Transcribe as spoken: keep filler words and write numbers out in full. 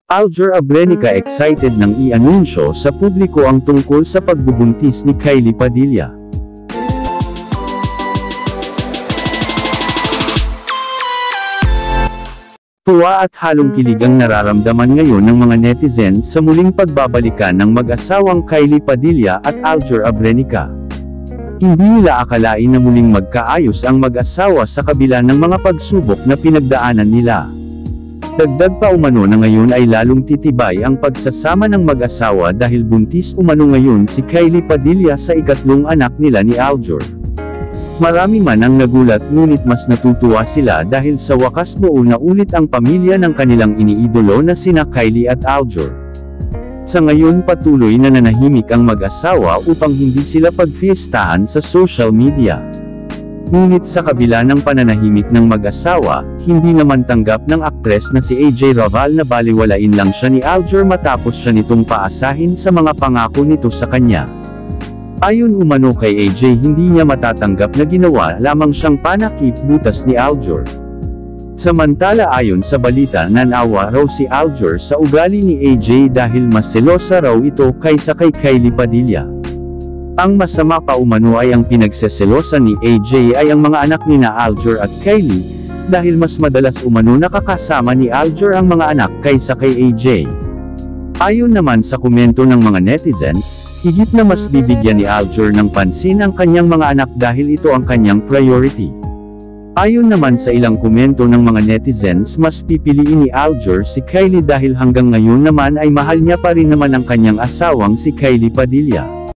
Aljur Abrenica excited nang i-anunsyo sa publiko ang tungkol sa pagbubuntis ni Kylie Padilla. Tuwa at halong kilig ang nararamdaman ngayon ng mga netizens sa muling pagbabalikan ng mag-asawang Kylie Padilla at Aljur Abrenica. Hindi nila akalain na muling magkaayos ang mag-asawa sa kabila ng mga pagsubok na pinagdaanan nila. Dagdag pa umano na ngayon ay lalong titibay ang pagsasama ng mag-asawa dahil buntis umano ngayon si Kylie Padilla sa ikatlong anak nila ni Aljur. Marami man ang nagulat ngunit mas natutuwa sila dahil sa wakas buo na ulit ang pamilya ng kanilang iniidolo na sina Kylie at Aljur. Sa ngayon patuloy na nanahimik ang mag-asawa upang hindi sila pagfiestahan sa social media. Ngunit sa kabila ng pananahimik ng mag-asawa, hindi naman tanggap ng aktres na si A J Raval na baliwalain lang siya ni Aljur matapos siya nitong paasahin sa mga pangako nito sa kanya. Ayon umano kay A J, hindi niya matatanggap na ginawa lamang siyang panakip butas ni Aljur. Samantala ayon sa balita nanawa raw si Aljur sa ugali ni A J dahil mas selosa raw ito kaysa kay Kylie Padilla. Ang masama pa umano ay ang pinagseselosa ni A J ay ang mga anak ni na Aljur at Kylie, dahil mas madalas umano nakakasama ni Aljur ang mga anak kaysa kay A J. Ayon naman sa komento ng mga netizens, higit na mas bibigyan ni Aljur ng pansin ang kanyang mga anak dahil ito ang kanyang priority. Ayon naman sa ilang komento ng mga netizens, mas pipiliin ni Aljur si Kylie dahil hanggang ngayon naman ay mahal niya pa rin naman ang kanyang asawang si Kylie Padilla.